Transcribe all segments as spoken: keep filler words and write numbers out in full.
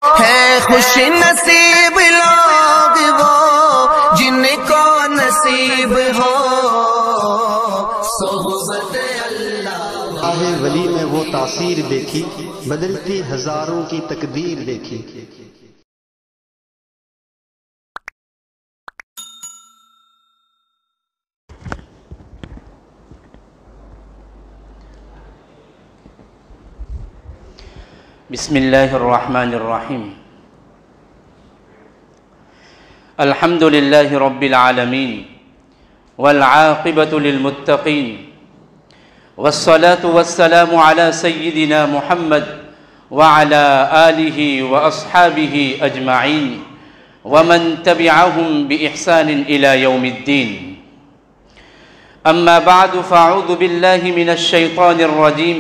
है खुश नसीब लोग वो जिनको नसीब हो सोहबत अल्लाह। आहे वली में वो तासीर देखी, बदलती हजारों की तकदीर देखी। बिस्मिल्लाहिर्रहमानिर्रहीम। अल्हम्दुलिल्लाहि रब्बिल आलमीन वल आक़िबतु लिल मुत्तक़ीन वस्सलातु वस्सलामु अला सय्यिदिना मुहम्मद व अला आलिहि व अस्हाबिहि अजमाइन व मन तबिअहुम बि इहसानिन इला यौमिद्दीन। अम्मा बअदु फ़अऊज़ु बिल्लाहि मिनश शैतानिर रजीम।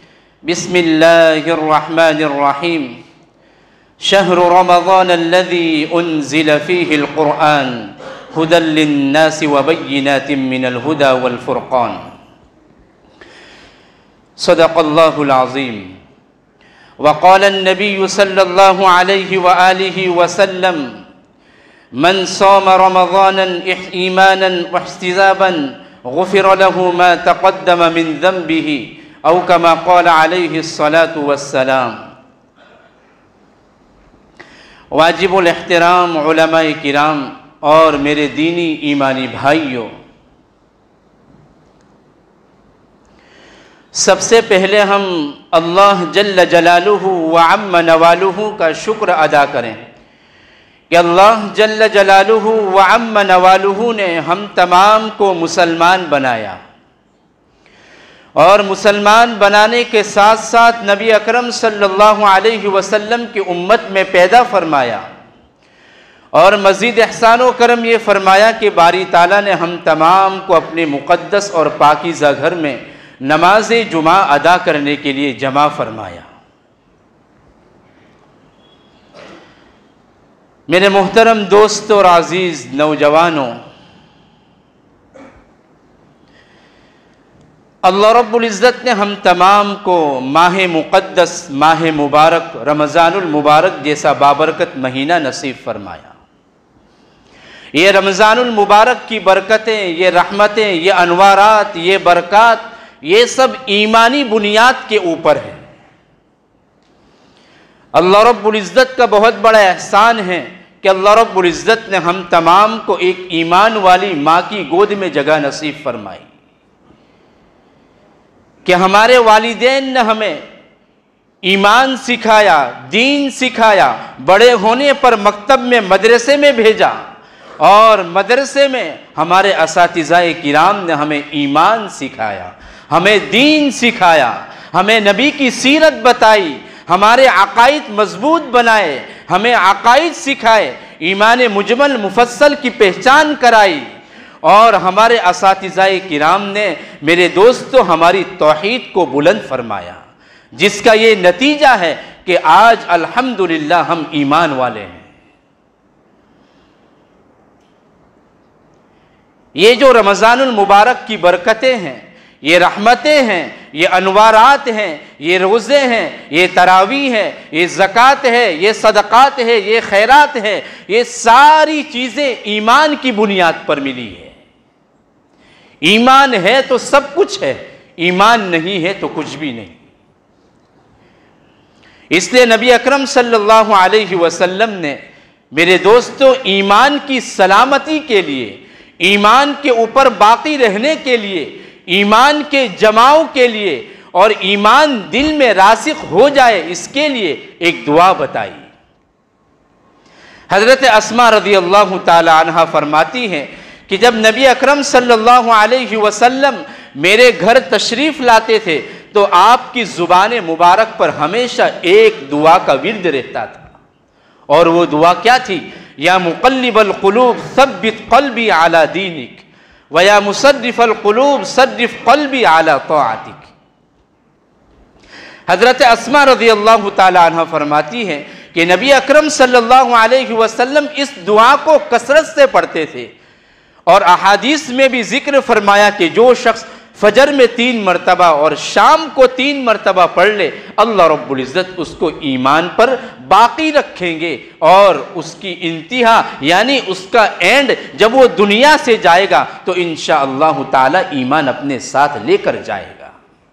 बिस्मिल्लाहिर्रहमानिर्रहीम। शहरु रमज़ान अल्लज़ी उन्ज़िल फ़ीहिल क़ुरआन हुदल लिन्नासि व बय्यिनातिम मिनल हुदा वल फ़ुरक़ान। सदक़ल्लाहुल अज़ीम। व क़ालन नबिय्यु सल्लल्लाहु अलैहि व आलिहि व सल्लम मन साम रमज़ानन ईमानन व इह्तिसाबन गुफ़िर लहु मा तक़द्दम मिन ज़ंबिही औ कमा क़ाल अलैहि अस्सलातु वस्सलाम। वाजिबुल एहतराम उलमाए किराम और मेरे दीनी ईमानी भाइयों, सबसे पहले हम अल्लाह जल्ल जलालुहु व अम्म नवालुहु का शुक्र अदा करें कि अल्लाह जल्ल जलालुहु व अम्म नवालुहु ने हम तमाम को मुसलमान बनाया और मुसलमान बनाने के साथ साथ नबी अकरम सल्लल्लाहु अलैहि वसल्लम की उम्मत में पैदा फरमाया और मज़ीद एहसान व करम ये फरमाया कि बारी ताला ने हम तमाम को अपने मुक़द्दस और पाकीज़ा घर में नमाज जुमा अदा करने के लिए जमा फरमाया। मेरे मोहतरम दोस्तों और अज़ीज़ नौजवानों, अल्लाह रब्बुल इज़्ज़त ने हम तमाम को माह मुक़द्दस, माह मुबारक, रमज़ानुल मुबारक जैसा बाबरकत महीना नसीब फरमाया। ये रमज़ानुल मुबारक की बरकतें, ये रहमतें, ये अनवारात, ये बरक़ात, ये सब ईमानी बुनियाद के ऊपर है। अल्लाह रब्बुल इज़्ज़त का बहुत बड़ा एहसान है कि अल्लाह रब्बुल इज़्ज़त ने हम तमाम को एक ईमान वाली माँ की गोद में जगह नसीब फरमाई कि हमारे वालिदैन ने हमें ईमान सिखाया, दीन सिखाया, बड़े होने पर मकतब में, मदरसे में भेजा और मदरसे में हमारे असातिज़ाए किराम ने हमें ईमान सिखाया, हमें दीन सिखाया, हमें नबी की सीरत बताई, हमारे अकाईद मजबूत बनाए, हमें अकाईद सिखाए, ईमान मुजमल मुफस्सल की पहचान कराई और हमारे असातिज़ाए किराम ने, मेरे दोस्तों, हमारी तौहीद को बुलंद फरमाया, जिसका ये नतीजा है कि आज अल्हम्दुलिल्लाह हम ईमान वाले हैं। ये जो रमज़ानुल मुबारक की बरकतें हैं, ये रहमतें हैं, ये अनवारात हैं, ये रोज़े हैं, ये तरावी है, ये ज़कात है, ये सदक़ात है, ये खैरात है, ये सारी चीज़ें ईमान की बुनियाद पर मिली है। ईमान है तो सब कुछ है, ईमान नहीं है तो कुछ भी नहीं। इसलिए नबी अकरम सल्लल्लाहु अलैहि वसल्लम ने, मेरे दोस्तों, ईमान की सलामती के लिए, ईमान के ऊपर बाकी रहने के लिए, ईमान के जमाव के लिए और ईमान दिल में रासिख हो जाए, इसके लिए एक दुआ बताई। हज़रत अस्मा रज़ियल्लाहु ताला अन्हा फरमाती हैं कि जब नबी अकरम सल्लल्लाहु अलैहि वसल्लम मेरे घर तशरीफ़ लाते थे तो आपकी ज़ुबान मुबारक पर हमेशा एक दुआ का विर्द रहता था और वो दुआ क्या थी? या मुक़ल्लिबल क़ुलूब सब्बित क़ल्बी अला दीनिक व या मुसर्रिफ़ल क़ुलूब सर्रिफ़ क़ल्बी अला तआतिक। हज़रत अस्मा रज़ियल्लाहु ताला अन्हा फरमाती हैं कि नबी अकरम सल्लल्लाहु अलैहि वसल्लम इस दुआ को कसरत से पढ़ते थे और अहादीस में भी जिक्र फरमाया कि जो शख्स फजर में तीन मरतबा और शाम को तीन मरतबा पढ़ ले, अल्लाह रब्बुल इज़्ज़त उसको ईमान पर बाकी रखेंगे और उसकी इंतहा यानी उसका एंड जब वो दुनिया से जाएगा तो इंशाअल्लाह ताला ईमान अपने साथ लेकर जाएगा।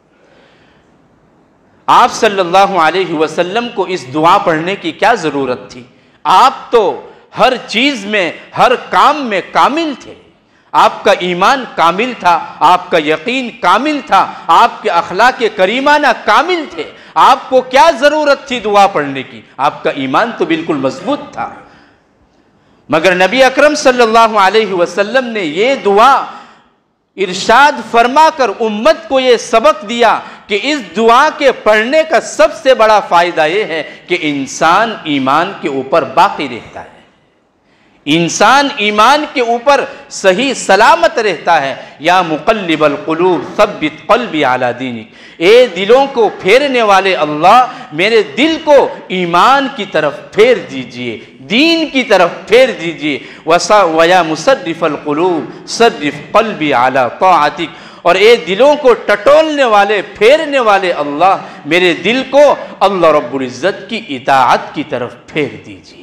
आप सल्लल्लाहु अलैहि वसल्लम को इस दुआ पढ़ने की क्या ज़रूरत थी? आप तो हर चीज़ में, हर काम में कामिल थे। आपका ईमान कामिल था, आपका यकीन कामिल था, आपके अखलाक करीमाना कामिल थे। आपको क्या ज़रूरत थी दुआ पढ़ने की? आपका ईमान तो बिल्कुल मजबूत था। मगर नबी अकरम सल्लल्लाहु अलैहि वसल्लम ने ये दुआ इरशाद फरमाकर उम्मत को ये सबक दिया कि इस दुआ के पढ़ने का सबसे बड़ा फ़ायदा ये है कि इंसान ईमान के ऊपर बाकी रहता है, इंसान ईमान के ऊपर सही सलामत रहता है। या मुक़ल्लिबल क़ुलूब सब्बित क़ल्बी अला दीनिक, ए दिलों को फेरने वाले अल्लाह मेरे दिल को ईमान की तरफ फेर दीजिए, दीन की तरफ फेर दीजिए। वसा वया मुसर्रिफ़ल क़ुलूब सर्रिफ़ क़ल्बी अला ताअतिक, और ए दिलों को टटोलने वाले, फेरने वाले अल्लाह मेरे दिल को अल्लाह रब्बुल इज़्ज़त की इताअत की तरफ फेर दीजिए।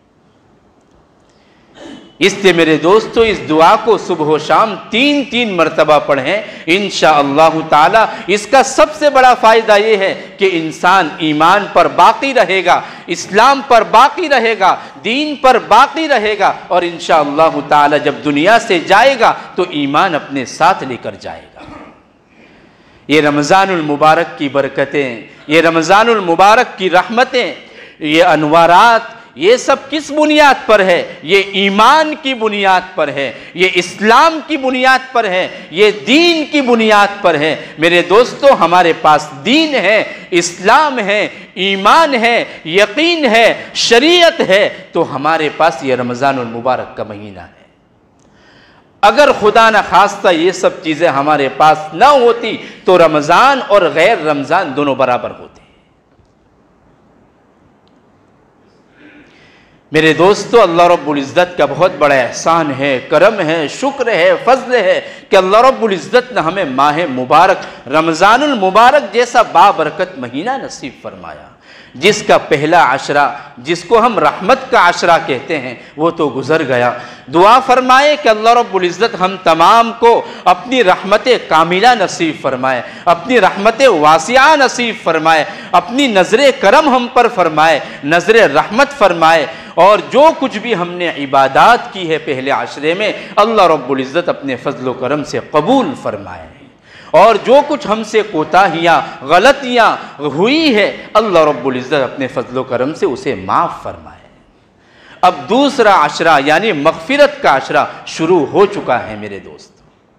इसलिए मेरे दोस्तों इस दुआ को सुबह शाम तीन तीन मरतबा पढ़ें इंशाअल्लाह ताला। इसका सबसे बड़ा फ़ायदा ये है कि इंसान ईमान पर बाकी रहेगा, इस्लाम पर बाकी रहेगा, दीन पर बाकी रहेगा और इंशाअल्लाह ताला जब दुनिया से जाएगा तो ईमान अपने साथ लेकर जाएगा। ये रमज़ानुल मुबारक की बरकतें, ये रमज़ानुल मुबारक की रहमतें, ये अनवारात, ये सब किस बुनियाद पर है? ये ईमान की बुनियाद पर है, ये इस्लाम की बुनियाद पर है, ये दीन की बुनियाद पर है। मेरे दोस्तों हमारे पास दीन है, इस्लाम है, ईमान है, यकीन है, शरीयत है, तो हमारे पास ये रमज़ानुल मुबारक का महीना है। अगर खुदा न खास्ता ये सब चीज़ें हमारे पास न होती तो रमज़ान और गैर रमज़ान दोनों बराबर होते। मेरे दोस्तों अल्लाह रब्बुल इज़्ज़त का बहुत बड़ा एहसान है, करम है, शुक्र है, फजल है कि अल्लाह रब्बुल इज़्ज़त ने हमें माह मुबारक रमज़ानुल मुबारक जैसा बाबरकत महीना नसीब फरमाया, जिसका पहला अशरा, जिसको हम रहमत का अशरा कहते हैं, वो तो गुजर गया। दुआ फरमाए कि अल्लाह रब्बुल इज़्ज़त हम तमाम को अपनी रहमत कामिला नसीब फरमाए, अपनी रहमत वासिया नसीब फरमाए, अपनी नज़र करम हम पर फरमाए, नज़र रहमत फरमाए। और जो कुछ भी हमने इबादात की है पहले आशरे में अल्लाह रब्बुल इज़्ज़त अपने फजल करम से कबूल फरमाए, और जो कुछ हमसे कोताहियाँ गलतियाँ हुई है अल्लाह रब्बुल इज़्ज़त अपने फजल करम से उसे माफ़ फरमाए। अब दूसरा आशरा यानी मग़फ़िरत का आशरा शुरू हो चुका है मेरे दोस्त,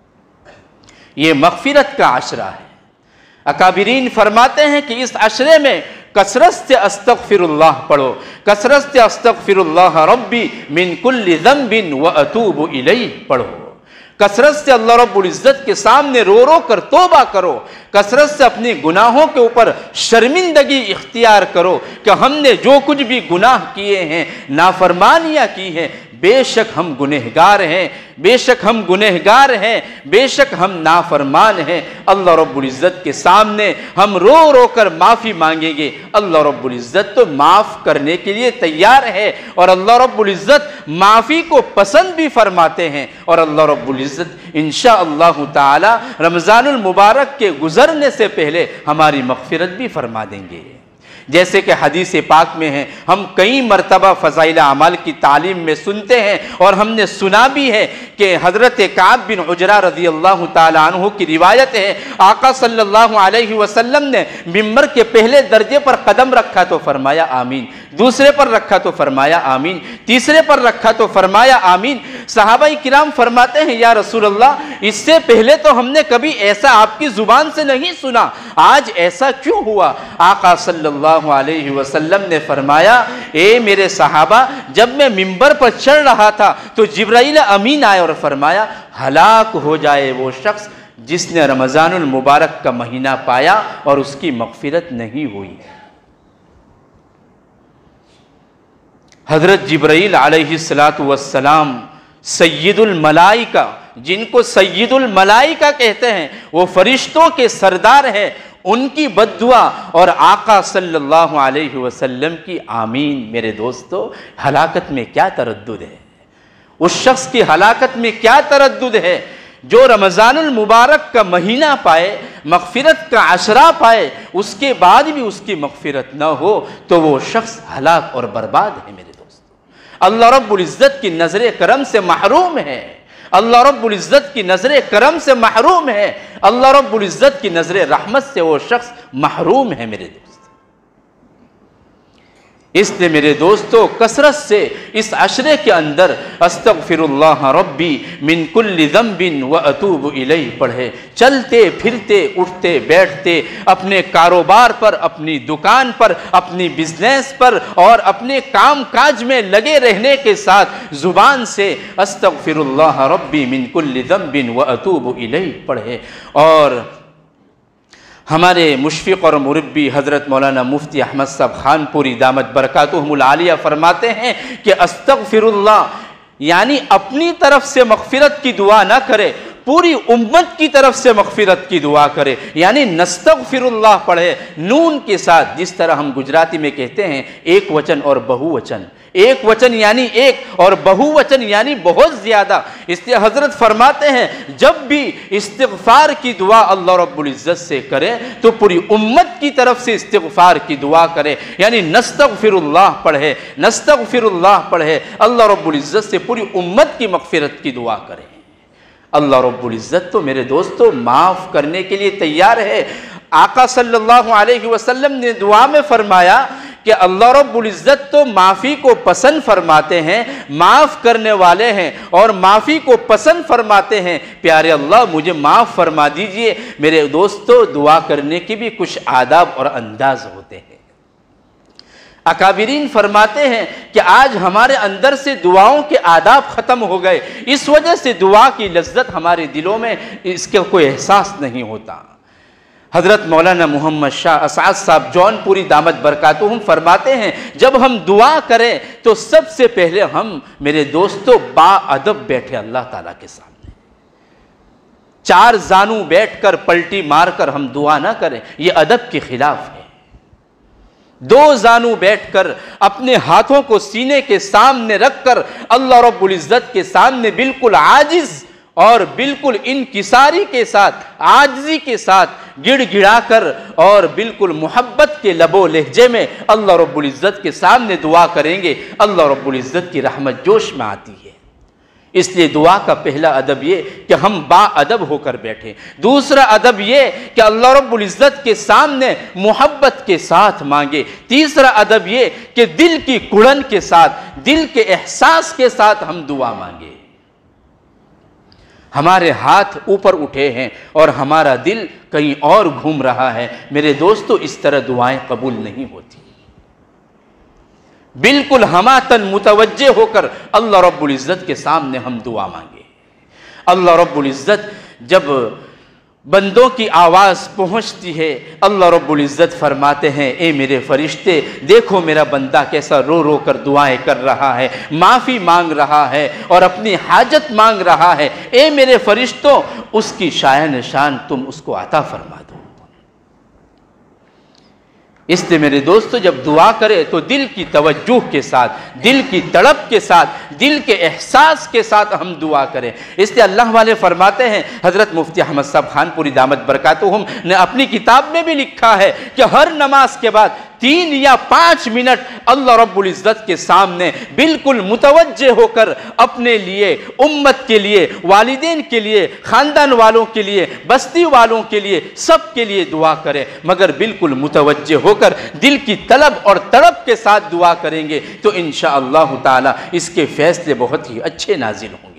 ये मग़फ़िरत का आशरा है। अकाबिरीन फरमाते हैं कि इस अशरे में कसरत से अस्तग़फ़िरुल्लाह पढ़ो, कसरत से अस्तग़फ़िरुल्लाह रब्बी मिन कुल्लि ज़ंबिन व अतूबु इलैहि पढ़ो, कसरत से अल्लाह रब्बुल इज़्ज़त के सामने रो रो कर तौबा करो, कसरत से अपने गुनाहों के ऊपर शर्मिंदगी इख्तियार करो कि हमने जो कुछ भी गुनाह किए हैं, नाफरमानियाँ की हैं, बेशक हम गुनहगार हैं, बेशक हम गुनहगार हैं, बेशक हम नाफरमान हैं। अल्लाह रब्बुल इज़्ज़त के सामने हम रो रो कर माफ़ी मांगेंगे, अल्लाह रब्बुल इज़्ज़त तो माफ़ करने के लिए तैयार है और अल्लाह रब्बुल इज़्ज़त माफ़ी को पसंद भी फरमाते हैं। और अल्लाह रब्बुल इज़्ज़त इंशाअल्लाह ताला रमज़ानुल मुबारक के गुज़रने से पहले हमारी मग़फ़िरत भी फरमा देंगे। जैसे कि हदीस पाक में है, हम कई मरतबा फ़ज़ाइल अमाल की तालीम में सुनते हैं और हमने सुना भी है कि हज़रत काब बिन उजरा रज़ी अल्लाह ताला अन्हु की रिवायत है, आका सल्लल्लाहु अलैहि वसल्लम ने मिंबर के पहले दर्जे पर कदम रखा तो फरमाया आमीन, दूसरे पर रखा तो फरमाया आमीन, तीसरे पर रखा तो फरमाया आमीन। सहाबाई किराम फरमाते हैं या रसूल अल्लाह, इससे पहले तो हमने कभी ऐसा आपकी ज़ुबान से नहीं सुना, आज ऐसा क्यों हुआ? आका सल्लल्लाहु अलैहि वसल्लम ने फरमाया, ए मेरे सहाबा, जब मैं मिंबर पर चढ़ रहा था तो जिब्राइल अमीन आए और फरमाया, हलाक हो जाए वो शख्स जिसने रमज़ानुल मुबारक का महीना पाया और उसकी मग़फ़िरत नहीं हुई। हज़रत जिब्राइल अलैहिस्सलातु वस्सलाम सय्यदुल मलाइका जिनको सय्यदुल मलाइका कहते हैं, वो फरिश्तों के सरदार हैं, उनकी बद्दुआ और आका सल्लल्लाहु अलैहि वसल्लम की आमीन। मेरे दोस्तों, हलाकत में क्या तरद्दुद है, उस शख्स की हलाकत में क्या तरद्दुद है जो रमज़ानुल मुबारक का महीना पाए, मग़फ़िरत का अशरा पाए, उसके बाद भी उसकी मग़फ़िरत न हो तो वो शख्स हलाक और बर्बाद है। मेरे दोस्तों, अल्लाह रब्बुल इज़्ज़त की नज़र करम से महरूम है, अल्लाह रब्बुल इज़्ज़त की नज़र करम से महरूम है, अल्लाह रब्बुल इज़्ज़त की नज़र रहमत से वो शख्स महरूम है। मेरे दोस्त, इसलिए मेरे दोस्तों, कसरत से इस अशरे के अंदर अस्तगफिरुल्लाह रब्बी मिन कुल्लि ज़ंबिन व अतूबु इलैह पढ़े। चलते फिरते, उठते बैठते, अपने कारोबार पर, अपनी दुकान पर, अपनी बिजनेस पर और अपने काम काज में लगे रहने के साथ ज़ुबान से अस्तगफिरुल्लाह रब्बी मिन कुल्लि ज़ंबिन व अतूबु इलैह पढ़े। और हमारे मुशफ़िक़ और मुरब्बी हज़रत मौलाना मुफ्ती अहमद साहब खानपुरी दामत बरकातुहुमुल आलिया फरमाते हैं कि अस्तग़फिरुल्लाह यानी अपनी तरफ से मग़फ़िरत की दुआ ना करे, पूरी उम्मत की तरफ से मग़फ़िरत की दुआ करे, यानी नस्तग़फिरुल्लाह पढ़े नून के साथ। जिस तरह हम गुजराती में कहते हैं एक वचन और बहुवचन, एक वचन यानी एक और बहुवचन यानी बहुत ज़्यादा। इसलिए हज़रत फरमाते हैं जब भी इस्तिग़फ़ार की दुआ अल्लाह रब्बुल इज़्ज़त से करें तो पूरी उम्मत की तरफ से इस्तिग़फ़ार की दुआ करें, यानी नस्तग़फिरुल्लाह पढ़े, नस्तग़फिरुल्लाह पढ़े, अल्लाह रब्बुल इज़्ज़त से पूरी उम्मत की मग़फ़िरत की दुआ करें। अल्लाह रब्बुल इज़्ज़त तो मेरे दोस्तों माफ़ करने के लिए तैयार है। आका सल्लल्लाहु अलैहि वसल्लम ने दुआ में फरमाया कि अल्लाह रब्बुल इज़्ज़त तो माफ़ी को पसंद फरमाते हैं, माफ़ करने वाले हैं और माफ़ी को पसंद फरमाते हैं। प्यारे अल्लाह मुझे माफ़ फरमा दीजिए। मेरे दोस्तों, दुआ करने के भी कुछ आदाब और अंदाज होते हैं। अकाबिरीन फरमाते हैं कि आज हमारे अंदर से दुआओं के आदाब ख़त्म हो गए, इस वजह से दुआ की लज्जत हमारे दिलों में इसका कोई एहसास नहीं होता। हज़रत मौलाना मोहम्मद शाह असाद साहब जौनपुरी दामत बरकातुहुम फरमाते हैं जब हम दुआ करें तो सबसे पहले हम, मेरे दोस्तों, बाअदब बैठे अल्लाह ताला के सामने। चार जानू बैठकर पलटी मारकर हम दुआ ना करें, यह अदब के खिलाफ है। दो जानू बैठकर अपने हाथों को सीने के सामने रखकर अल्लाह रब्बुल इज़्ज़त के सामने बिल्कुल आजिज़ और बिल्कुल इनकिसारी के साथ, आजिज़ी के साथ गिड़गिड़ा कर और बिल्कुल मोहब्बत के लबो लहजे में अल्लाह रब्बुल इज़्ज़त के सामने दुआ करेंगे, अल्लाह रब्बुल इज़्ज़त की रहमत जोश में आती है। इसलिए दुआ का पहला अदब ये कि हम बाअदब होकर बैठें। दूसरा अदब ये कि अल्लाह रब्बुल इज़्ज़त के सामने मोहब्बत के साथ मांगे। तीसरा अदब ये कि दिल की कुड़न के साथ, दिल के एहसास के साथ हम दुआ मांगे। हमारे हाथ ऊपर उठे हैं और हमारा दिल कहीं और घूम रहा है, मेरे दोस्तों, इस तरह दुआएं कबूल नहीं होती। बिल्कुल हमातन मुतवज्जे होकर अल्लाह रब्बुल इज़्ज़त के सामने हम दुआ मांगे। अल्लाह रब्बुल इज़्ज़त जब बंदों की आवाज़ पहुंचती है, अल्लाह रब्बुल इज़्ज़त फरमाते हैं, ए मेरे फरिश्ते, देखो मेरा बंदा कैसा रो रो कर दुआएं कर रहा है, माफ़ी मांग रहा है और अपनी हाजत मांग रहा है। ए मेरे फरिश्तों, उसकी शान शान तुम उसको अता फरमा दो। इसलिए मेरे दोस्तों, जब दुआ करें तो दिल की तवज्जुह के साथ, दिल की तड़प के साथ, दिल के एहसास के साथ हम दुआ करें। इसलिए अल्लाह वाले फरमाते हैं, हज़रत मुफ्ती अहमद साहब खानपुरी दामत बरकातुहुम ने अपनी किताब में भी लिखा है कि हर नमाज के बाद तीन या पाँच मिनट अल्लाह रब्बुल इज़्ज़त के सामने बिल्कुल मुतवज्जे होकर अपने लिए, उम्मत के लिए, वालिदैन के लिए, ख़ानदान वालों के लिए, बस्ती वालों के लिए, सब के लिए दुआ करें, मगर बिल्कुल मुतवज्जे होकर दिल की तलब और तड़प के साथ दुआ करेंगे तो इंशाअल्लाह ताला इसके फैसले बहुत ही अच्छे नाजिल होंगे।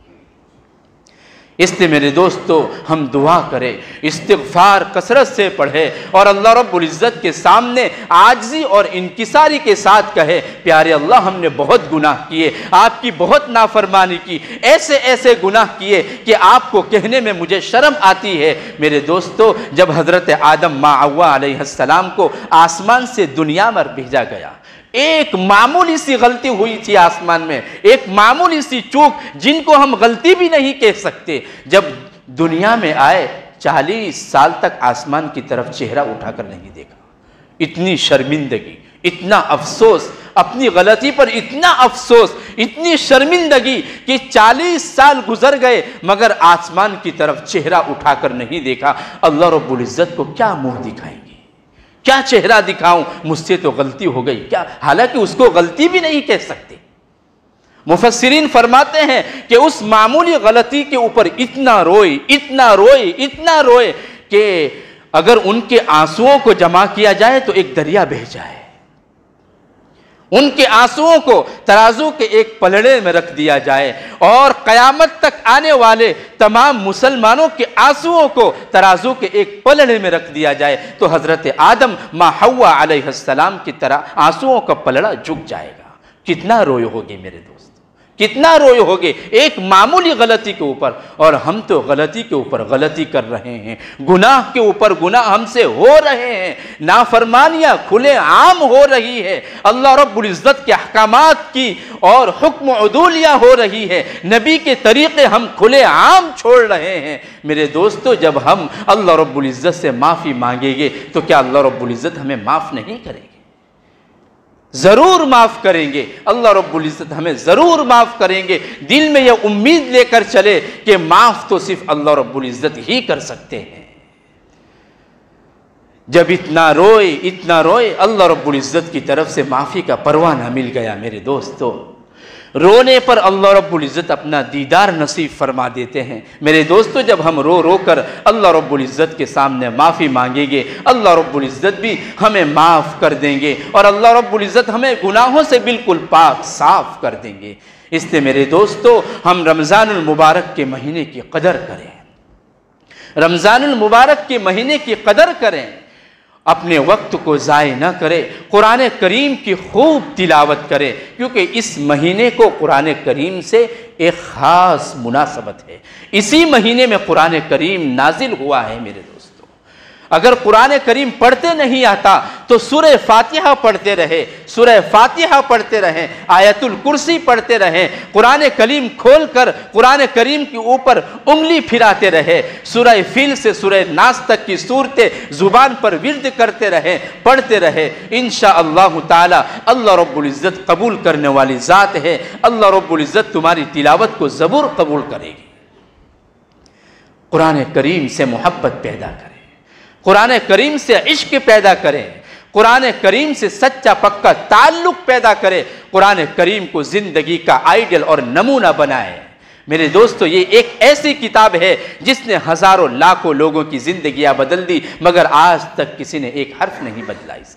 इसलिए मेरे दोस्तों, हम दुआ करें, इस्तिग़फ़ार कसरत से पढ़ें और अल्लाह रब्बुल इज़्ज़त के सामने आजिज़ी और इनकिसारी के साथ कहे, प्यारे अल्लाह, हमने बहुत गुनाह किए, आपकी बहुत नाफरमानी की, ऐसे ऐसे गुनाह किए कि आपको कहने में मुझे शर्म आती है। मेरे दोस्तों, जब हज़रत आदम माँ हव्वा अलैहिस्सलाम को आसमान से दुनिया में भेजा गया, एक मामूली सी गलती हुई थी आसमान में, एक मामूली सी चूक जिनको हम गलती भी नहीं कह सकते, जब दुनिया में आए चालीस साल तक आसमान की तरफ चेहरा उठाकर नहीं देखा। इतनी शर्मिंदगी, इतना अफसोस, अपनी गलती पर इतना अफसोस, इतनी शर्मिंदगी कि चालीस साल गुजर गए मगर आसमान की तरफ चेहरा उठाकर नहीं देखा। अल्लाह रब्बुल इज्जत को क्या मुंह दिखाएंगे, क्या चेहरा दिखाऊं, मुझसे तो गलती हो गई क्या, हालांकि उसको गलती भी नहीं कह सकते। मुफस्सिरीन फरमाते हैं कि उस मामूली गलती के ऊपर इतना रोए, इतना रोए, इतना रोए कि अगर उनके आंसुओं को जमा किया जाए तो एक दरिया बह जाए। उनके आंसुओं को तराजू के एक पलड़े में रख दिया जाए और कयामत तक आने वाले तमाम मुसलमानों के आंसुओं को तराजू के एक पलड़े में रख दिया जाए तो हजरत आदम माँ हव्वा अलैहिस्सलाम की तरह आंसुओं का पलड़ा झुक जाएगा। कितना रोए होगे मेरे दोस्त, कितना रोए होगे एक मामूली गलती के ऊपर। और हम तो गलती के ऊपर गलती कर रहे हैं, गुनाह के ऊपर गुनाह हमसे हो रहे हैं, नाफरमानियां खुले आम हो रही है, अल्लाह रब्बुल इज्जत के अहकामात की और हुक्म उदूलियां हो रही है, नबी के तरीके हम खुले आम छोड़ रहे हैं। मेरे दोस्तों, जब हम अल्लाह रब्बुल इज्जत से माफ़ी मांगेंगे तो क्या अल्लाह रब्बुल इज्जत हमें माफ़ नहीं करेंगे? जरूर माफ करेंगे, अल्लाह रब्बुल इज्जत हमें जरूर माफ करेंगे। दिल में यह उम्मीद लेकर चले कि माफ तो सिर्फ अल्लाह रब्बुल इज्जत ही कर सकते हैं। जब इतना रोए, इतना रोए, अल्लाह रब्बुल इज्जत की तरफ से माफी का परवाना मिल गया। मेरे दोस्तों, रोने पर अल्लाह रब्बुल इज्जत अपना दीदार नसीब फरमा देते हैं। मेरे दोस्तों, जब हम रो रो कर अल्लाह रब्बुल इज्जत के सामने माफ़ी मांगेंगे, अल्लाह रब्बुल इज्जत भी हमें माफ़ कर देंगे और अल्लाह रब्बुल इज्जत हमें गुनाहों से बिल्कुल पाक साफ कर देंगे। इसलिए मेरे दोस्तों, हम रमज़ानुल मुबारक के महीने की कदर करें, रमज़ानुल मुबारक के महीने की कदर करें, अपने वक्त को ज़ाय न करें, कुरान करीम की खूब तिलावत करें, क्योंकि इस महीने को कुरान करीम से एक ख़ास मुनासबत है। इसी महीने में कुरान करीम नाजिल हुआ है। मेरे दोस्तों, अगर कुरान करीम पढ़ते नहीं आता तो सूरह फातिहा पढ़ते रहे, सूरह फातिहा पढ़ते रहें, आयतुल कुर्सी पढ़ते रहें, कुरान करीम खोल कर कुरान करीम के ऊपर उंगली फिराते रहे, सूरह फिल से सूरह नास तक की सूरतें जुबान पर विर्द करते रहें, पढ़ते रहे। इंशाअल्लाह ताला अल्लाह रब्बुल इज्जत कबूल करने वाली ज़ात है। अल्लाह रब्बुल इज्जत तुम्हारी तिलावत को ज़रूर कबूल करेगी। कुरान करीम से मोहब्बत पैदा करें, कुरान करीम से इश्क पैदा करें, कुरान करीम से सच्चा पक्का ताल्लुक पैदा करें, कुरान करीम को जिंदगी का आइडियल और नमूना बनाएं। मेरे दोस्तों, ये एक ऐसी किताब है जिसने हजारों लाखों लोगों की जिंदगियां बदल दी, मगर आज तक किसी ने एक हर्फ नहीं बदला इसका।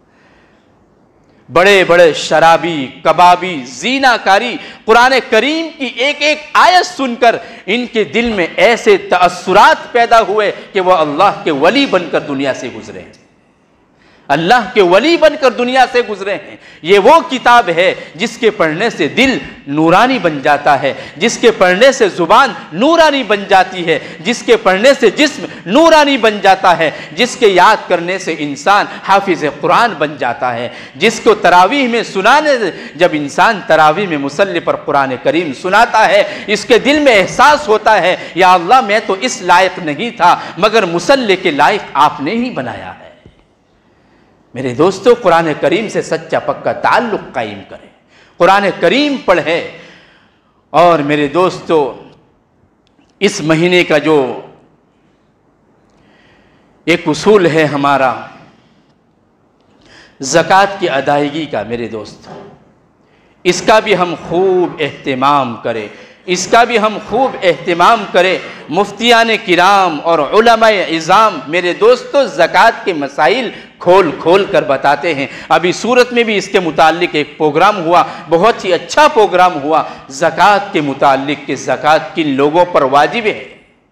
बड़े बड़े शराबी, कबाबी, जीनाकारी कुरान करीम की एक एक आयत सुनकर इनके दिल में ऐसे तअस्सुरात पैदा हुए कि वह अल्लाह के वली बनकर दुनिया से गुजरे हैं, अल्लाह के वली बनकर दुनिया से गुजरे हैं। ये वो किताब है जिसके पढ़ने से दिल नूरानी बन जाता है, जिसके पढ़ने से जुबान नूरानी बन जाती है, जिसके पढ़ने से जिस्म नूरानी बन जाता है, जिसके याद करने से इंसान हाफिज कुरान बन जाता है, जिसको तरावीह में सुनाने, जब इंसान तरावीह में मुसल्ले पर कुरान करीम सुनाता है, इसके दिल में एहसास होता है, या अल्लाह मैं तो इस लायक नहीं था मगर मुसल्ले के लायक आपने ही बनाया है। मेरे दोस्तों, कुरान करीम से सच्चा पक्का ताल्लुक कायम करें, कुरान करीम पढ़ें। और मेरे दोस्तों, इस महीने का जो एक उसूल है हमारा ज़कात की अदायगी का, मेरे दोस्तों, इसका भी हम खूब एहतिमाम करें, इसका भी हम खूब एहतिमाम करें। मुफ्तियान किराम और उलमाए इज़ाम मेरे दोस्तों ज़कात के मसाइल खोल खोल कर बताते हैं। अभी सूरत में भी इसके मुताल्लिक एक प्रोग्राम हुआ, बहुत ही अच्छा प्रोग्राम हुआ ज़कात के मुताल्लिक कि ज़कात किन लोगों पर वाजिब है,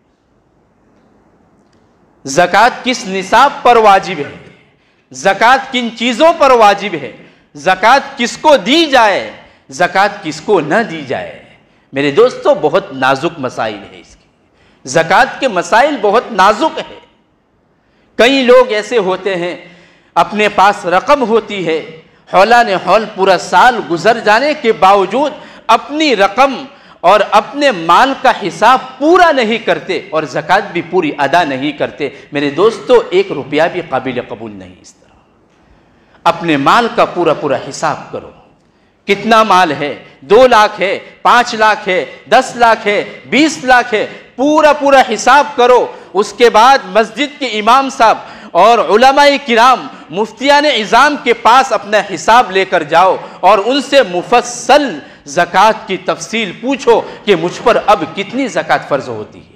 ज़कात किस निसाब पर वाजिब है, ज़कात किन चीज़ों पर वाजिब है, ज़कात किसको दी जाए, ज़कात किसको न दी जाए। मेरे दोस्तों, बहुत नाजुक मसाइल है इसके, ज़कात के मसाइल बहुत नाजुक है। कई लोग ऐसे होते हैं, अपने पास रकम होती है, हौला ने हौल पूरा साल गुजर जाने के बावजूद अपनी रकम और अपने माल का हिसाब पूरा नहीं करते और ज़कात भी पूरी अदा नहीं करते। मेरे दोस्तों, एक रुपया भी काबिल कबूल नहीं। इस तरह अपने माल का पूरा पूरा हिसाब करो। कितना माल है? दो लाख है, पाँच लाख है, दस लाख है, बीस लाख है, पूरा पूरा हिसाब करो। उसके बाद मस्जिद के इमाम साहब और उलमाए किराम, मुफ्तियान इज़ाम के पास अपना हिसाब लेकर जाओ और उनसे मुफस्सल ज़कात की तफसील पूछो कि मुझ पर अब कितनी ज़कात फ़र्ज होती है।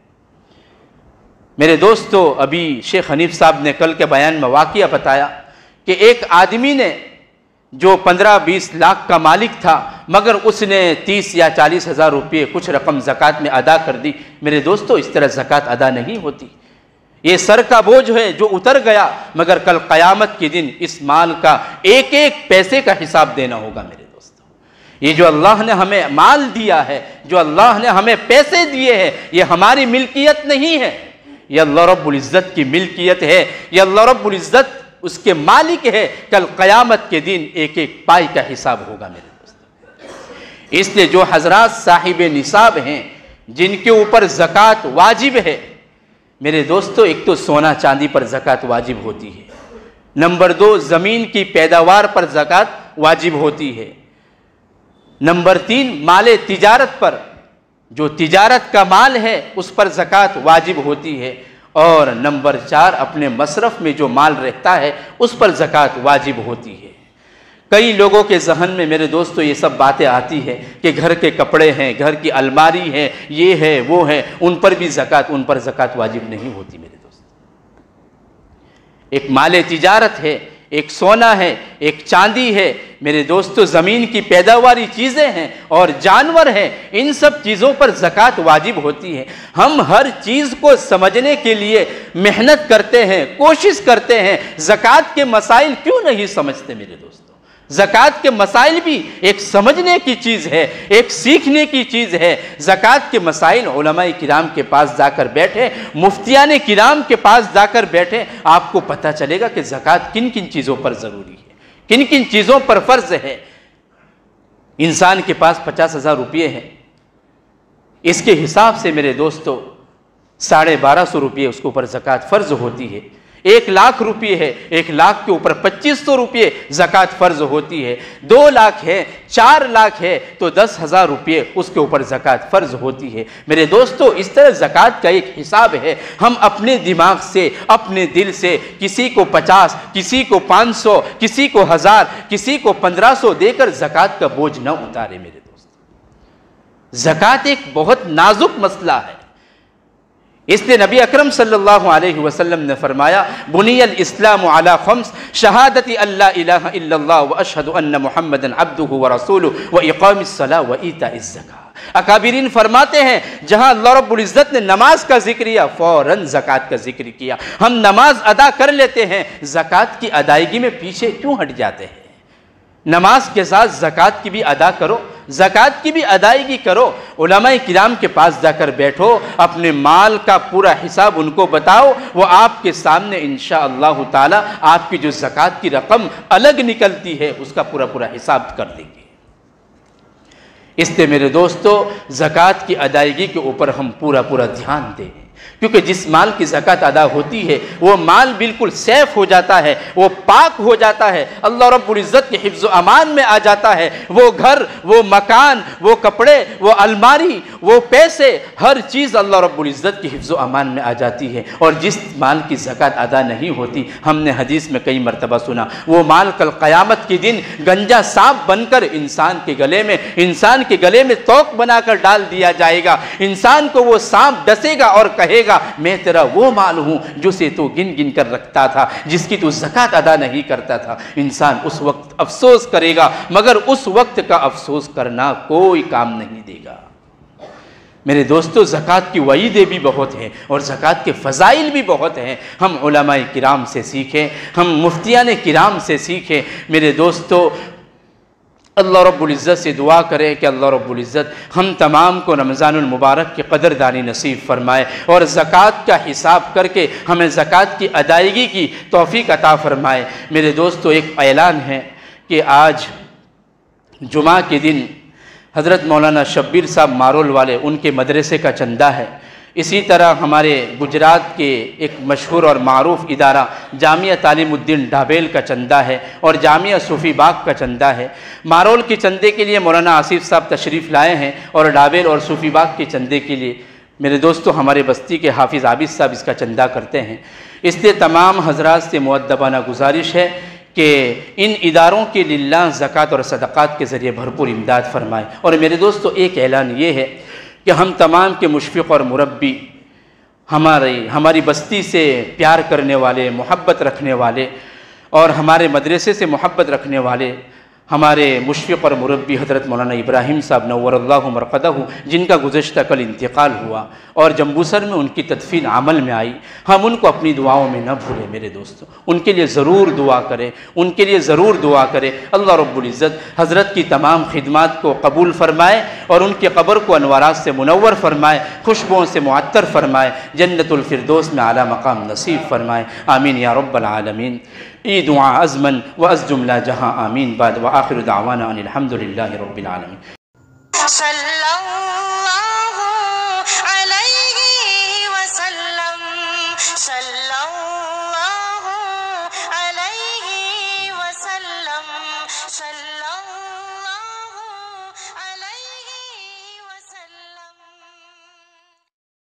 मेरे दोस्तों, अभी शेख हनीफ साहब ने कल के बयान में वाक़िया बताया कि एक आदमी ने जो पंद्रह बीस लाख का मालिक था, मगर उसने तीस या चालीस हज़ार रुपये कुछ रकम ज़कात में अदा कर दी। मेरे दोस्तों, इस तरह ज़कात अदा नहीं होती। ये सर का बोझ है जो उतर गया, मगर कल क़यामत के दिन इस माल का एक एक पैसे का हिसाब देना होगा। मेरे दोस्तों, ये जो अल्लाह ने हमें माल दिया है, जो अल्लाह ने हमें पैसे दिए हैं, ये हमारी मिल्कियत नहीं है, ये अल्लाह रब्बुल इज़्ज़त की मिल्कियत है। ये अल्लाह रब्बुल इज़्ज़त उसके मालिक है। कल क़यामत के दिन एक एक पाई का हिसाब होगा। मेरे दोस्तों, इसलिए जो हजरात साहिब निसाब हैं, जिनके ऊपर ज़कात वाजिब है, मेरे दोस्तों, एक तो सोना चांदी पर ज़कात वाजिब होती है, नंबर दो ज़मीन की पैदावार पर ज़कात वाजिब होती है, नंबर तीन माले तिजारत पर, जो तिजारत का माल है उस पर ज़कात वाजिब होती है, और नंबर चार अपने मसरफ़ में जो माल रहता है उस पर ज़कात वाजिब होती है। कई लोगों के जहन में मेरे दोस्तों ये सब बातें आती है कि घर के कपड़े हैं, घर की अलमारी है, ये है वो है, उन पर भी ज़कात, उन पर ज़कात वाजिब नहीं होती। मेरे दोस्तों, एक माले तिजारत है, एक सोना है, एक चांदी है, मेरे दोस्तों ज़मीन की पैदावारी चीज़ें हैं और जानवर हैं, इन सब चीज़ों पर ज़कात वाजिब होती है। हम हर चीज़ को समझने के लिए मेहनत करते हैं, कोशिश करते हैं, ज़कात के मसाइल क्यों नहीं समझते। मेरे दोस्तों, ज़कात के मसाइल भी एक समझने की चीज़ है, एक सीखने की चीज़ है। ज़कात के मसाइल उलमाए किराम के पास जाकर बैठे, मुफ्तियान किराम के पास जाकर बैठे, आपको पता चलेगा कि ज़कात किन किन चीज़ों पर ज़रूरी है, किन किन चीज़ों पर फ़र्ज़ है। इंसान के पास पचास हज़ार रुपये हैं, इसके हिसाब से मेरे दोस्तों साढ़े बारह सौ रुपये उसके ऊपर ज़कात फ़र्ज़ होती है। एक लाख रुपये है, एक लाख के ऊपर पच्चीस सौ रुपये ज़कात फ़र्ज होती है। दो लाख है, चार लाख है तो दस हज़ार रुपये उसके ऊपर ज़कात फ़र्ज होती है। मेरे दोस्तों, इस तरह ज़कात का एक हिसाब है। हम अपने दिमाग से, अपने दिल से किसी को पचास, किसी को पाँच सौ, किसी को हज़ार, किसी को पंद्रह सौ देकर ज़कात का बोझ न उतारे। मेरे दोस्तों, ज़कात एक बहुत नाजुक मसला है। इसलिए नबी अकरम सल्लल्लाहु अलैहि वसल्लम ने फरमाया, बुनियल इस्लाम अला खम्स शहादती अल्ला इलाहा इल्लल्लाह व अशहदु अन्न मुहम्मदन अब्दुहु व रसूलुहु व इक़ामिस सलाह व ईताइज़ ज़कात। अकाबिरीन फरमाते हैं, जहां अल्लाह रब्बुल इज़्ज़त ने नमाज का जिक्र किया, फौरन ज़कात का जिक्र किया। हम नमाज अदा कर लेते हैं, ज़कात की अदायगी में पीछे क्यों हट जाते हैं? नमाज के साथ ज़कात की भी अदा करो, ज़कात की भी अदायगी करो। उलमाए किराम के पास जाकर बैठो, अपने माल का पूरा हिसाब उनको बताओ, वो आपके सामने इंशाअल्लाह ताला आपकी जो ज़कात की रकम अलग निकलती है उसका पूरा पूरा हिसाब कर देंगे। इसलिए मेरे दोस्तों, ज़कात की अदायगी के ऊपर हम पूरा पूरा ध्यान दें, क्योंकि जिस माल की ज़कात अदा होती है वो माल बिल्कुल सेफ हो जाता है, वो पाक हो जाता है, अल्लाह रब्बुल इज़्ज़त के हिफ्ज़ व अमान में आ जाता है। वो घर, वो मकान, वो कपड़े, वो अलमारी, वो पैसे, हर चीज़ अल्लाह रब्बुल इज़्ज़त के हिफ्ज़ व अमान में आ जाती है। और जिस माल की ज़कात अदा नहीं होती, हमने हदीस में कई मरतबा सुना, वो माल कल क़यामत के दिन गंजा सांप बनकर इंसान के गले में इंसान के गले में तोक बनाकर डाल दिया जाएगा। इंसान को वो सांप डसेगा और कहेगा, मैं तेरा वो माल हूं जिसे तू गिन गिन कर रखता था, जिसकी तू ज़कात अदा नहीं करता था। इंसान उस वक्त अफसोस करेगा, मगर उस वक्त का अफसोस करना कोई काम नहीं देगा। मेरे दोस्तों, ज़कात की वईदें भी बहुत हैं और ज़कात के फ़ज़ाइल भी बहुत हैं। हम उलमाए किराम से सीखें, हम मुफ्तियान किराम से सीखें। मेरे दोस्तों, अल्लाह रब्बुल इज़्ज़त से दुआ करें कि अल्लाह रब्बुल इज़्ज़त हम तमाम को रमज़ानुल मुबारक की क़दरदानी नसीब फ़रमाए और ज़कात का हिसाब करके हमें ज़कात की अदायगी की तौफ़ीक़ अता फ़रमाए। मेरे दोस्तों, एक ऐलान है कि आज जुमा के दिन हज़रत मौलाना शब्बीर साहब मारोल वाले उनके मदरसे का चंदा है। इसी तरह हमारे गुजरात के एक मशहूर और मारूफ इदारा जामिया तालीमुद्दीन ढाबेल का चंदा है और जामिया सूफ़ी बाग का चंदा है। मारोल के चंदे के लिए मौलाना आसिफ साहब तशरीफ़ लाए हैं और ढाबेल और सूफ़ी बाग के चंदे के लिए मेरे दोस्तों हमारे बस्ती के हाफिज़ आबिद साहब इसका चंदा करते हैं। इसलिए तमाम हजरात से मुअद्दबाना गुजारिश है कि इन इदारों के लिल्लाह ज़कात और सदक़ात के ज़रिए भरपूर इमदाद फरमाएँ। और मेरे दोस्तों एक ऐलान ये है कि हम तमाम के मुशफ़िक़ और मुरब्बी, हमारी हमारी बस्ती से प्यार करने वाले, मोहब्बत रखने वाले और हमारे मदरसे से मोहब्बत रखने वाले हमारे मुशफ़िक़ और मुरब्बी हज़रत मौलाना इब्राहिम साहब नव्वरल्लाहु मरक़दहू, जिनका गुज़श्ता कल इंतकाल हुआ और जम्बूसर में उनकी तदफ़ीन अमल में आई, हम उनको अपनी दुआओं में न भूलें। मेरे दोस्तों उनके लिए ज़रूर दुआ करें, उनके लिए ज़रूर दुआ करें। अल्लाह रब्बुल इज़्ज़त हज़रत की तमाम खिदमात को कबूल फ़रमाए और उनके क़ब्र को अनवारात से मुनव्वर फ़रमाए, खुशबुओं से मुअत्तर फ़रमाए, जन्नतुल फ़िरदौस में आला मकाम नसीब फ़रमाए। आमीन या रब्बल आलमीन। ई दुआ अज़मन व अज़ जुमला जहाँ आमीन बाद व आखिर दावाना अनिल हम्दुलिल्लाहि रब्बिल आलमीन। सल्लल्लाहु